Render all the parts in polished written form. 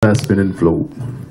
Spinning flow.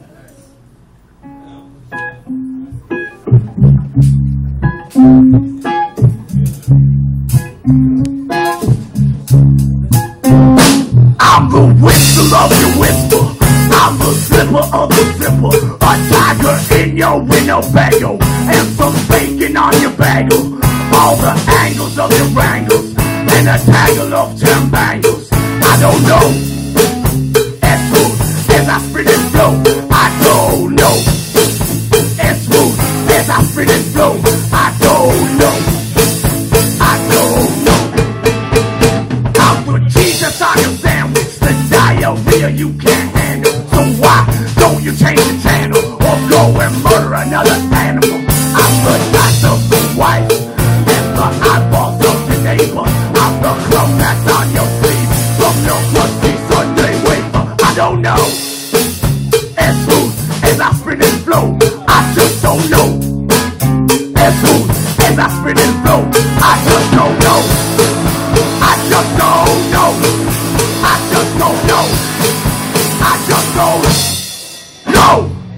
I'm the whistle of your whisper. I'm the zipper of the zipper. A tiger in your Winnebago and some bacon on your bagel. All the angles of your wrangles and a tangle of 10 bangles. I don't know. As smooth as I spit and flow, I don't know. As smooth as I spit and flow, I don't know. I don't know. I'm the cheese that's on your sandwich, the diarrhea you can't handle. So why don't you change the channel or go and murder another animal? I'm the doctor's wife and the eyeballs of your neighbor. I'm the crumb that's on your sleeve from your crusty Sunday wafer. I don't know. As smooth as I spit and flow, I just don't know. As smooth as I spit and flow, I just don't know. I just don't know. I just don't know. I just don't know.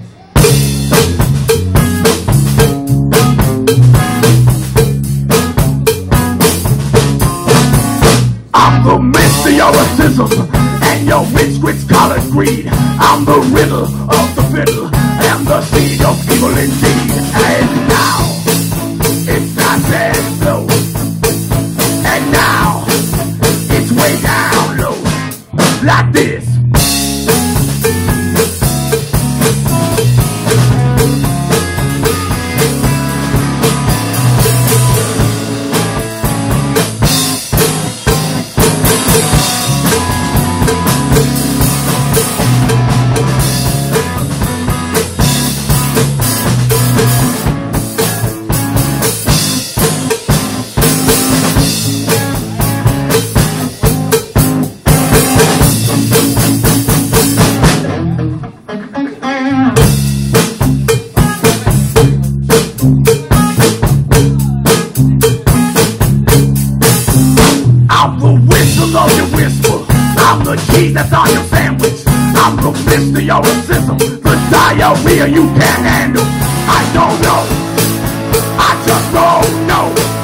I'm the mist of your racism and your rich grits collard greed. I'm the riddle of the fiddle and the seed of evil indeed. And now it's not that slow. And now it's way down low, like this. That's on your sandwich. I'm the fist of your racism, the diarrhea you can't handle. I don't know. I just don't know.